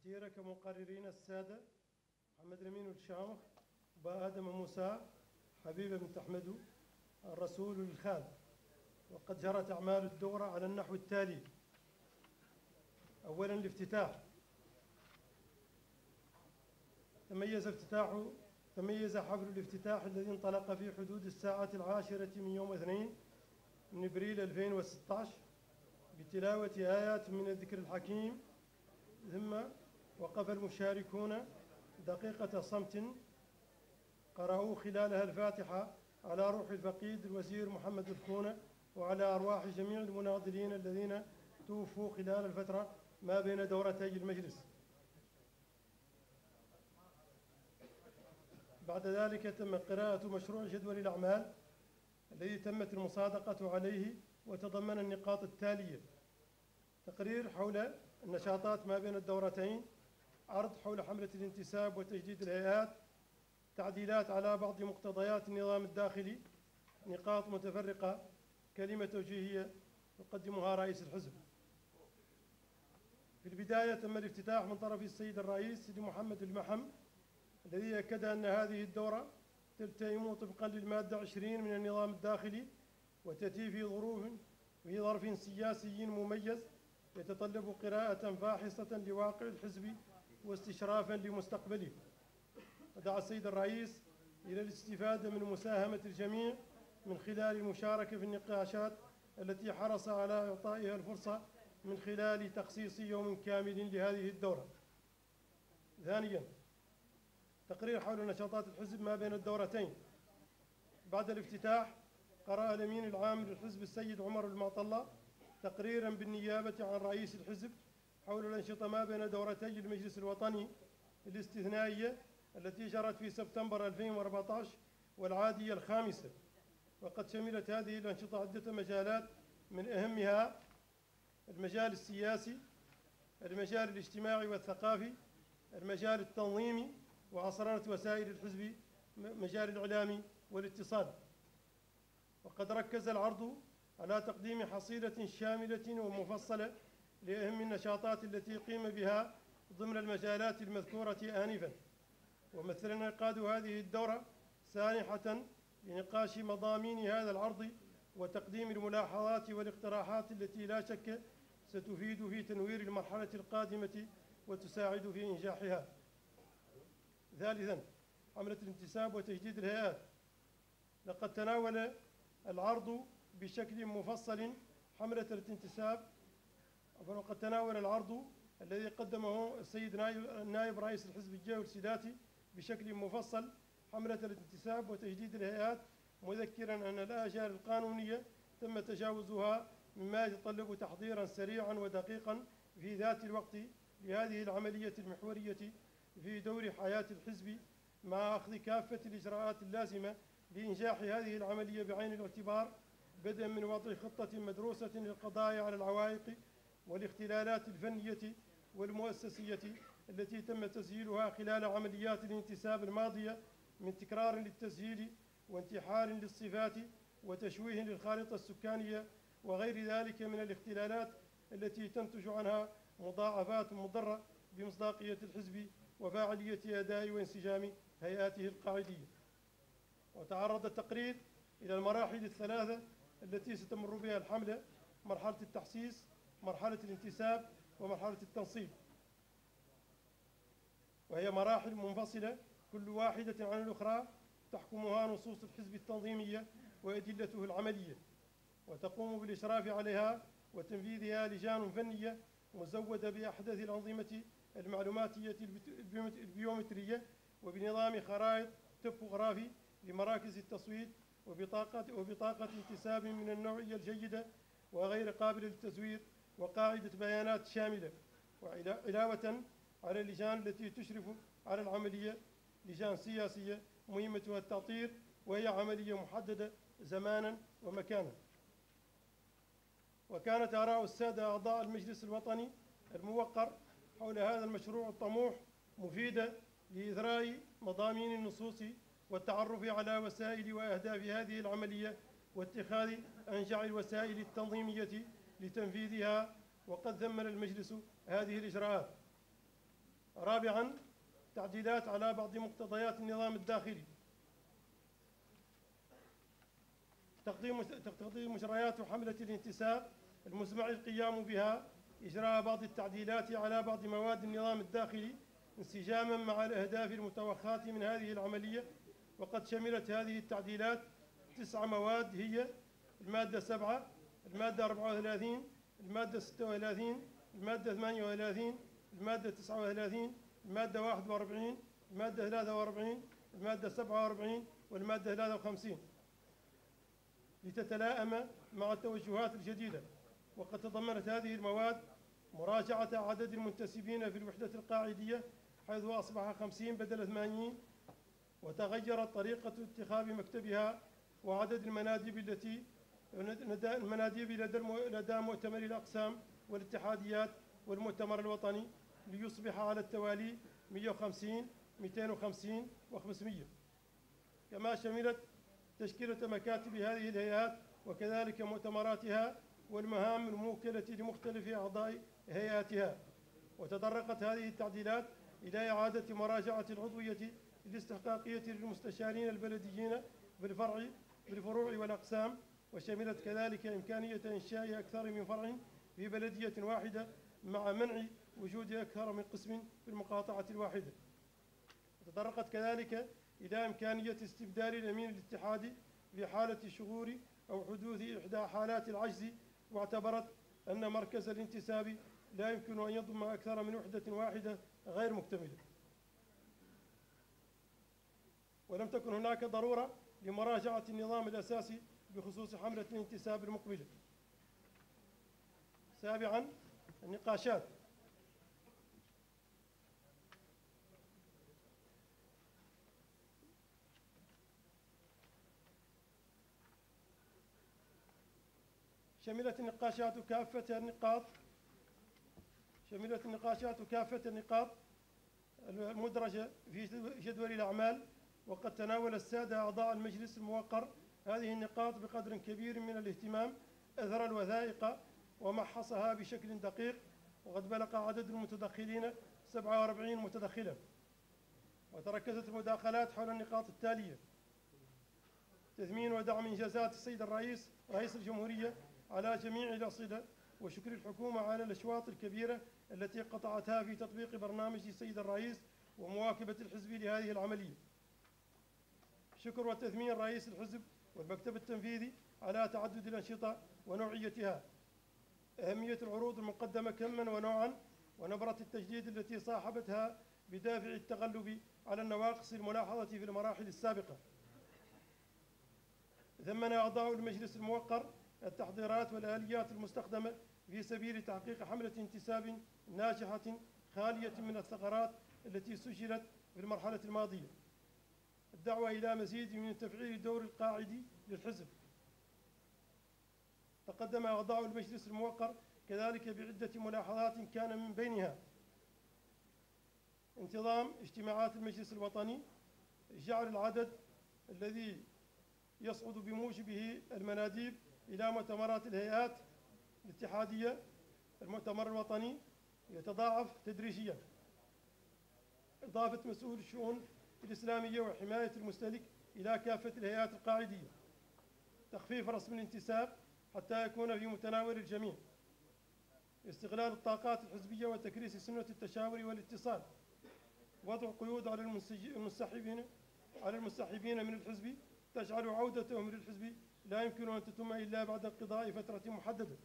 اختير كمقررين السادة محمد الأمين الشامخ وآدم موسى حبيب بن أحمد الرسول الخال. وقد جرت أعمال الدورة على النحو التالي: أولاً الافتتاح. تميز حفل الافتتاح الذي انطلق في حدود الساعة 10 من يوم 2 من أبريل 2016 بتلاوة آيات من الذكر الحكيم، ثم وقف المشاركون دقيقة صمت قرأوا خلالها الفاتحة على روح الفقيد الوزير محمد الخونة وعلى أرواح جميع المناضلين الذين توفوا خلال الفترة ما بين دورتي المجلس. بعد ذلك تم قراءة مشروع جدول الأعمال الذي تمت المصادقة عليه، وتضمن النقاط التالية: تقرير حول النشاطات ما بين الدورتين، عرض حول حملة الانتساب وتجديد الهيئات، تعديلات على بعض مقتضيات النظام الداخلي، نقاط متفرقة، كلمة توجيهية يقدمها رئيس الحزب. في البداية تم الافتتاح من طرف السيد الرئيس سيدي محمد المحم، الذي أكد أن هذه الدورة تلتئم طبقا للمادة 20 من النظام الداخلي، وتأتي في ظرف سياسي مميز يتطلب قراءة فاحصة لواقع الحزب واستشرافا لمستقبله. ودعا السيد الرئيس إلى الاستفادة من مساهمة الجميع من خلال المشاركة في النقاشات التي حرص على إعطائها الفرصة من خلال تخصيص يوم كامل لهذه الدورة. ثانياً، تقرير حول نشاطات الحزب ما بين الدورتين. بعد الافتتاح قرأ الأمين العام للحزب السيد عمر المعطلة تقريراً بالنيابة عن رئيس الحزب حول الأنشطة ما بين دورتي المجلس الوطني الاستثنائية التي جرت في سبتمبر 2014 والعادية الخامسة. وقد شملت هذه الأنشطة عدة مجالات، من أهمها المجال السياسي، المجال الاجتماعي والثقافي، المجال التنظيمي، وعصرنة وسائل الحزب مجال الإعلام والاتصال. وقد ركز العرض على تقديم حصيلة شاملة ومفصلة لأهم النشاطات التي قيم بها ضمن المجالات المذكورة آنفاً. ومثل انعقاد هذه الدورة سانحة لنقاش مضامين هذا العرض وتقديم الملاحظات والاقتراحات التي لا شك ستفيد في تنوير المرحلة القادمة وتساعد في إنجاحها. ثالثاً، حملة الانتساب وتجديد الهيئات. لقد تناول العرض بشكل مفصل حملة الانتساب، وقد تناول العرض الذي قدمه السيد نائب رئيس الحزب الجوهر الساداتي بشكل مفصل حملة الانتساب وتجديد الهيئات، مذكراً أن الآجال القانونية تم تجاوزها، مما يتطلب تحضيراً سريعاً ودقيقاً في ذات الوقت لهذه العملية المحورية في دور حياة الحزب، مع أخذ كافة الإجراءات اللازمة لإنجاح هذه العملية بعين الاعتبار، بدءاً من وضع خطة مدروسة للقضاء على العوائق والاختلالات الفنية والمؤسسية التي تم تسجيلها خلال عمليات الانتساب الماضية، من تكرار للتسجيل وانتحار للصفات وتشويه للخارطة السكانية وغير ذلك من الاختلالات التي تنتج عنها مضاعفات مضرة بمصداقية الحزب وفاعلية أداء وانسجام هيئاته القاعدية. وتعرض التقرير إلى المراحل الثلاثة التي ستمر بها الحملة: مرحلة التحسيس، مرحلة الانتساب، ومرحلة التنصيب، وهي مراحل منفصلة كل واحدة عن الأخرى تحكمها نصوص الحزب التنظيمية وأدلته العملية، وتقوم بالإشراف عليها وتنفيذها لجان فنية مزودة بأحدث الأنظمة المعلوماتية البيومترية، وبنظام خرائط توبوغرافي لمراكز التصويت، وبطاقة انتساب من النوعية الجيدة وغير قابل للتزوير، وقاعدة بيانات شاملة. وعلاوة على اللجان التي تشرف على العملية، لجان سياسية مهمتها التأطير، وهي عملية محددة زماناً ومكاناً. وكانت آراء السادة أعضاء المجلس الوطني الموقر حول هذا المشروع الطموح مفيدة لإثراء مضامين النصوص والتعرف على وسائل وأهداف هذه العملية واتخاذ أنجع الوسائل التنظيمية لتنفيذها. وقد ثمن المجلس هذه الإجراءات. رابعاً، تعديلات على بعض مقتضيات النظام الداخلي. تقديم مجريات حملة الانتساب المزمع القيام بها، إجراء بعض التعديلات على بعض مواد النظام الداخلي انسجاماً مع الأهداف المتوخاة من هذه العملية. وقد شملت هذه التعديلات 9 مواد، هي المادة 7، المادة 34، المادة 36، المادة 38، المادة 39، المادة 41، المادة 43، المادة 47 والمادة 53، لتتلائم مع التوجهات الجديدة. وقد تضمنت هذه المواد مراجعة عدد المنتسبين في الوحدة القاعدية، حيث أصبح 50 بدل 80، وتغيرت طريقة اتخاذ مكتبها وعدد المناديب لدى مؤتمر الأقسام والاتحاديات والمؤتمر الوطني، ليصبح على التوالي 150 250 و500. كما شملت تشكيلة مكاتب هذه الهيئات وكذلك مؤتمراتها والمهام الموكلة لمختلف أعضاء هيئاتها. وتطرقت هذه التعديلات إلى إعادة مراجعة العضوية الاستحقاقية للمستشارين البلديين بالفروع والأقسام، وشملت كذلك إمكانية إنشاء أكثر من فرع في بلدية واحدة مع منع وجود أكثر من قسم في المقاطعة الواحدة. وتطرقت كذلك إلى إمكانية استبدال الأمين الاتحادي في حالة شهور أو حدوث إحدى حالات العجز، واعتبرت أن مركز الانتساب لا يمكن أن يضم أكثر من وحدة واحدة غير مكتملة، ولم تكن هناك ضرورة لمراجعة النظام الأساسي بخصوص حملة الانتساب المقبلة. سابعاً، النقاشات. شملت النقاشات كافة النقاط المدرجة في جدول الأعمال. وقد تناول السادة أعضاء المجلس الموقر هذه النقاط بقدر كبير من الاهتمام أثر الوثائق ومحصها بشكل دقيق. وقد بلغ عدد المتدخلين 47 متدخلا. وتركزت المداخلات حول النقاط التالية: تثمين ودعم إنجازات السيد الرئيس رئيس الجمهورية على جميع الأصعدة، وشكر الحكومة على الأشواط الكبيرة التي قطعتها في تطبيق برنامج السيد الرئيس ومواكبة الحزب لهذه العملية. شكر وتثمين رئيس الحزب والمكتب التنفيذي على تعدد الأنشطة ونوعيتها. أهمية العروض المقدمة كماً ونوعاً، ونبرة التجديد التي صاحبتها بدافع التغلب على النواقص الملاحظة في المراحل السابقة. ثمن أعضاء المجلس الموقر التحضيرات والآليات المستخدمة في سبيل تحقيق حملة انتساب ناجحة خالية من الثغرات التي سجلت في المرحلة الماضية. الدعوة إلى مزيد من تفعيل الدور القاعدي للحزب. تقدم أعضاء المجلس الموقر كذلك بعدة ملاحظات، كان من بينها انتظام اجتماعات المجلس الوطني، جعل العدد الذي يصعد بموجبه المناديب إلى مؤتمرات الهيئات الاتحادية المؤتمر الوطني يتضاعف تدريجيا، إضافة مسؤول الشؤون الإسلامية وحماية المستهلك إلى كافة الهيئات القاعدية، تخفيف رسم الانتساب حتى يكون في متناول الجميع، استغلال الطاقات الحزبية وتكريس سنة التشاور والاتصال، وضع قيود على المنسحبين من الحزب تجعل عودتهم للحزب لا يمكن أن تتم إلا بعد انقضاء فترة محددة.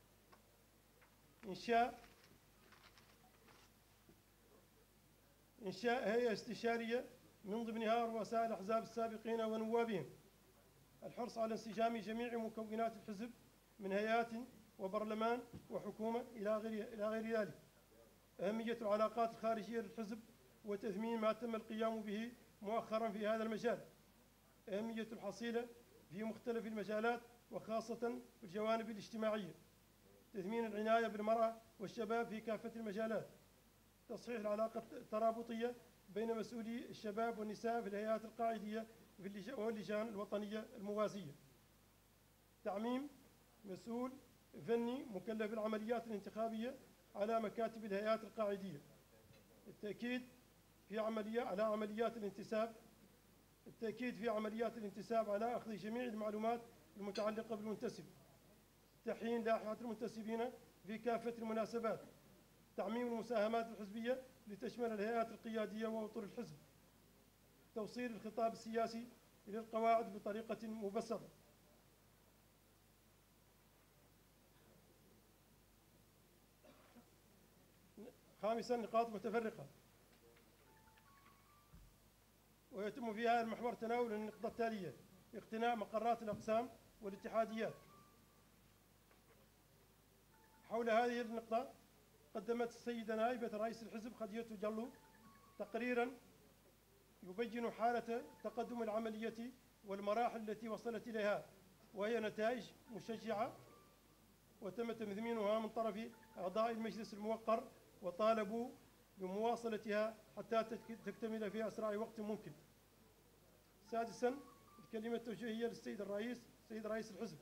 إنشاء هيئة استشارية من ضمنها رؤساء الأحزاب السابقين ونوابهم. الحرص على انسجام جميع مكونات الحزب من هيئات وبرلمان وحكومة إلى غير ذلك. أهمية العلاقات الخارجية للحزب وتثمين ما تم القيام به مؤخرا في هذا المجال. أهمية الحصيلة في مختلف المجالات وخاصة في الجوانب الاجتماعية. تثمين العناية بالمرأة والشباب في كافة المجالات. تصحيح العلاقة الترابطية بين مسؤولي الشباب والنساء في الهيئات القاعدية واللجان الوطنية الموازية. تعميم مسؤول فني مكلف بالعمليات الانتخابية على مكاتب الهيئات القاعدية. التأكيد في عمليات الانتساب على أخذ جميع المعلومات المتعلقة بالمنتسب، تحيين لائحة المنتسبين في كافة المناسبات، تعميم المساهمات الحزبية لتشمل الهيئات القيادية وأطر الحزب، توصيل الخطاب السياسي إلى القواعد بطريقة مبسطة. خامساً، نقاط متفرقة، ويتم في هذا المحور تناول النقطة التالية: اقتناء مقرات الأقسام والاتحاديات. حول هذه النقطة قدمت السيدة نائبة رئيس الحزب خديجة جلو تقريراً يبين حالة تقدم العملية والمراحل التي وصلت إليها، وهي نتائج مشجعة وتم تمثيمينها من طرف أعضاء المجلس الموقر، وطالبوا بمواصلتها حتى تكتمل في أسرع وقت ممكن. سادساً، الكلمة التوجيهية للسيد رئيس الحزب.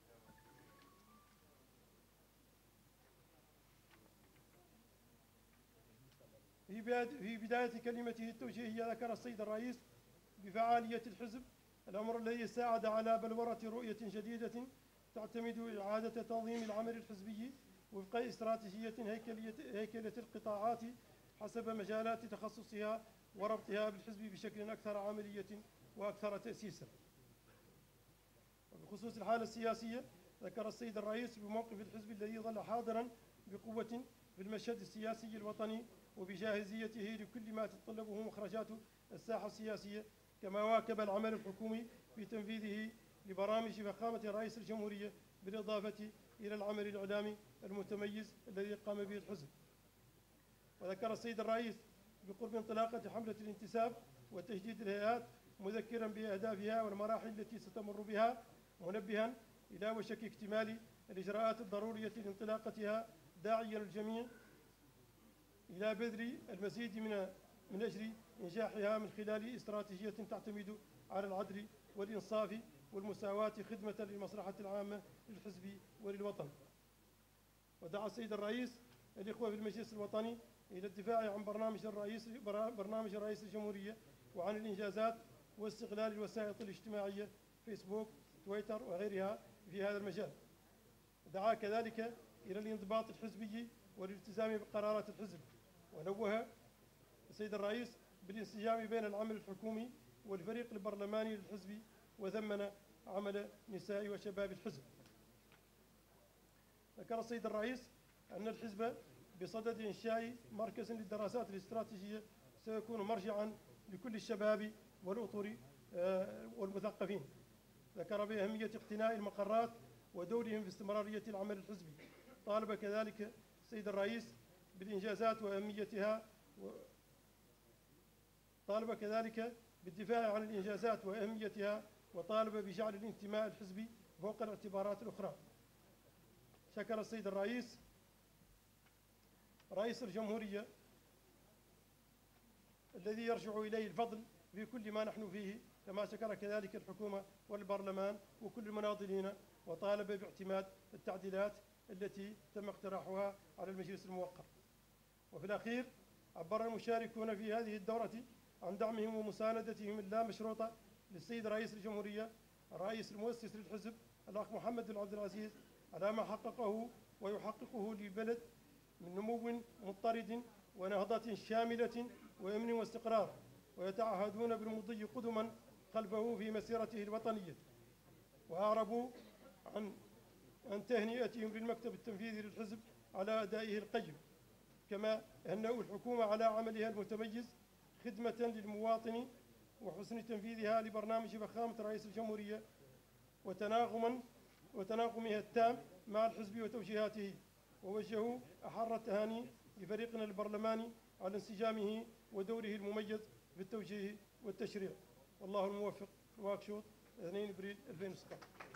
في بداية كلمته التوجيهية ذكر السيد الرئيس بفعالية الحزب، الأمر الذي ساعد على بلورة رؤية جديدة تعتمد إعادة تنظيم العمل الحزبي وفق استراتيجية هيكلة القطاعات حسب مجالات تخصصها وربطها بالحزب بشكل أكثر عملية وأكثر تأسيسا. وبخصوص الحالة السياسية ذكر السيد الرئيس بموقف الحزب الذي ظل حاضرا بقوة في المشهد السياسي الوطني وبجاهزيته لكل ما تتطلبه مخرجات الساحة السياسية، كما واكب العمل الحكومي في تنفيذه لبرامج فخامة رئيس الجمهورية بالإضافة إلى العمل الإعلامي المتميز الذي قام به الحزب. وذكر السيد الرئيس بقرب انطلاقة حملة الانتساب وتجديد الهيئات مذكرا بأهدافها والمراحل التي ستمر بها، منبها إلى وشك اكتمال الإجراءات الضرورية لانطلاقتها، داعيا الجميع إلى بذل المزيد من أجل إنجاحها من خلال استراتيجية تعتمد على العدل والإنصاف والمساواة خدمة للمصلحة العامة للحزب وللوطن. ودعا السيد الرئيس الإخوة في المجلس الوطني إلى الدفاع عن برنامج رئيس الجمهورية وعن الإنجازات واستغلال الوسائل الاجتماعية فيسبوك، تويتر وغيرها في هذا المجال. دعا كذلك إلى الانضباط الحزبي والالتزام بقرارات الحزب، ونوه السيد الرئيس بالانسجام بين العمل الحكومي والفريق البرلماني للحزب، وثمن عمل نساء وشباب الحزب. ذكر السيد الرئيس أن الحزب بصدد إنشاء مركز للدراسات الاستراتيجية سيكون مرجعا لكل الشباب والأطر والمثقفين. ذكر بأهمية اقتناء المقرات ودورهم في استمرارية العمل الحزبي. طالب كذلك السيد الرئيس بالإنجازات وأهميتها طالب كذلك بالدفاع عن الإنجازات وأهميتها، وطالب بجعل الانتماء الحزبي فوق الاعتبارات الأخرى. شكر السيد الرئيس رئيس الجمهورية الذي يرجع إليه الفضل في كل ما نحن فيه، كما شكر كذلك الحكومة والبرلمان وكل المناضلين، وطالب باعتماد التعديلات التي تم اقتراحها على المجلس الموقر. وفي الأخير عبر المشاركون في هذه الدورة عن دعمهم ومساندتهم اللامشروطة للسيد رئيس الجمهورية الرئيس المؤسس للحزب الأخ محمد بن عبد العزيز على ما حققه ويحققه للبلد من نمو مضطرد ونهضة شاملة وأمن واستقرار، ويتعهدون بالمضي قدما خلفه في مسيرته الوطنية. وأعربوا عن تهنئتهم للمكتب التنفيذي للحزب على أدائه القيم، كما هنأوا الحكومة على عملها المتميز خدمة للمواطن وحسن تنفيذها لبرنامج فخامة رئيس الجمهورية وتناغمها التام مع الحزب وتوجيهاته. ووجهوا أحر التهاني لفريقنا البرلماني على انسجامه ودوره المميز في التوجيه والتشريع. والله الموفق. نواكشوط 2 ابريل 2016.